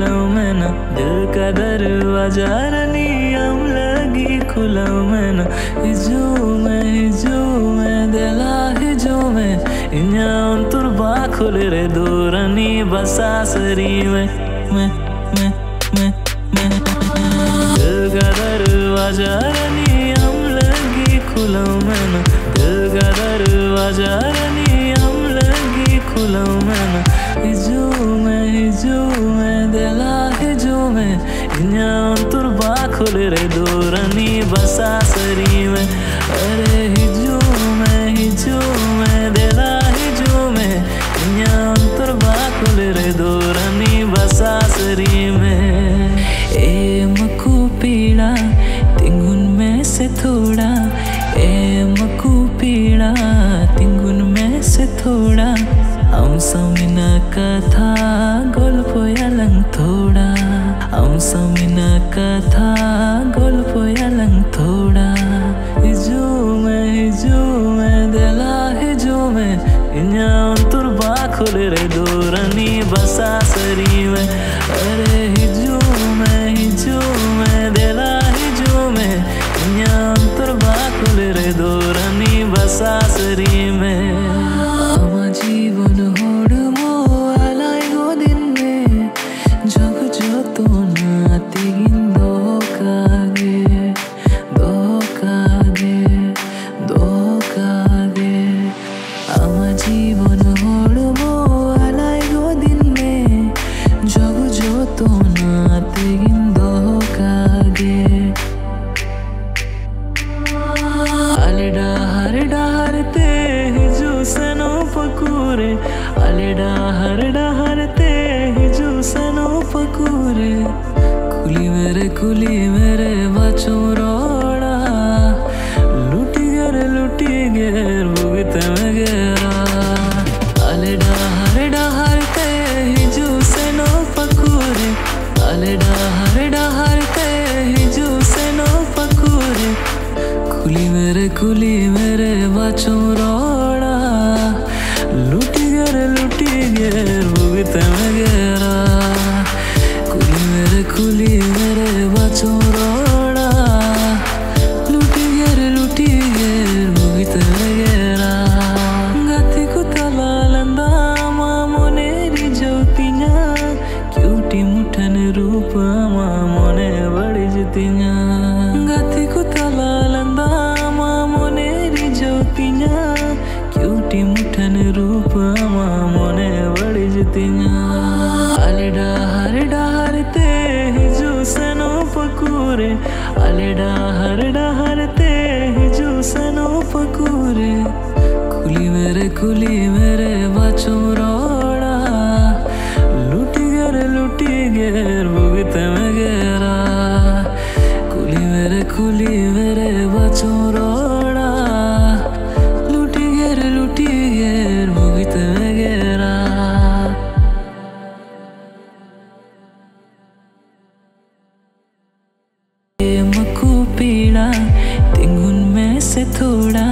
खुलाऊं मैं ना दिल का दरवाजा रनियम लगी खुलाऊं मैं ना हिजूमे दिला हिजूमे इन्यां तुरबा खुल रे दूरनी बसासरी में दिल का दरवाजा रनियम लगी खुलाऊं मैं ना दिल का दरवाजा रनियम लगी खुलाऊं मैं ना हिजूमे दिला हिजूमे इन्यां तुरबा खुल रे दूरनी बसासरी में अरे हिजूमे दिला हिजूमे इन्यां तुरबा खुल रे दूरनी बसासरी में ए मकू पीड़ा तिंगुन में से थोड़ा ए मकू पीड़ा तिंगुन में से थोड़ा हम समिना कथा गोल्पोयालंग थोड़ा हम समिना कथा गोल्पोयालंग थोड़ा हिजूमे दिला हिजूमे इन्यां तुरबा खुल रे दूरनी बसासरी में अरे हिजूमे दिला हिजूमे इन्यां तुरबा खुल रे दूरनी बसासरी में जीवन होड़मो आलाई गो दिन में जग जो नातिगिंदो कागे आमा जीवन होड़मो आलाई गो दिन में जग जो नातिगिंदो कागे आलेडा हरते हिजू सनो पकूरे आलेडा हरते हिजू सनो पकूरे कुली मेरे बचो रोड़ा लुटी गर भुगत में गेरा आलेडा हरते हिजू सनो पकूरे आलेडा हरते हिजू सनो पकूरे कुली मेरे बचो रोड़ा लुटी गर भुगत में गेरा कुली मेरे बचो रोड़ा लुटी गर भुगत में गेरा गति कुतला लंदा मामोनेरी ज्योतिया क्यूटी मुठन रूप मामोने बड़ी जतिया गति कुतला लंदा मामोनेरी ज्योतिया क्यूटी मुठन रूप मामोने बड़ी जतिया आलेडा हरते हिजू सनो पकूरे आलेडा हरते हिजू सनो पकूरे कुली मेरे बचो रोड़ा लुटी गर भुगत में गेरा कुली मेरे बचो रोड़ा लुटी गर भुगत में गेरा मकू पीड़ा तिंगुन में से थोड़ा